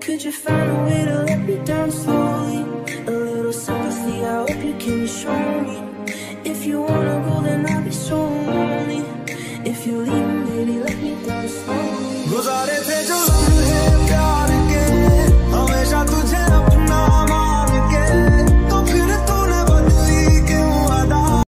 Could you find a way to let me down slowly? A little sympathy, I hope you can show me. If you wanna go, then I'll be so lonely. If you leave me, baby, let me down slowly. गुजारे थे जो